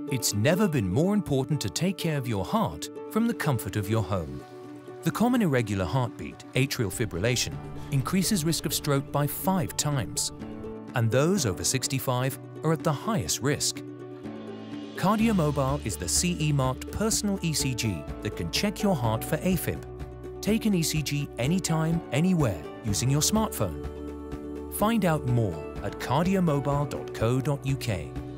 It's never been more important to take care of your heart from the comfort of your home. The common irregular heartbeat, atrial fibrillation, increases risk of stroke by 5 times, and those over 65 are at the highest risk. KardiaMobile is the CE-marked personal ECG that can check your heart for AFib. Take an ECG anytime, anywhere, using your smartphone. Find out more at kardiamobile.co.uk.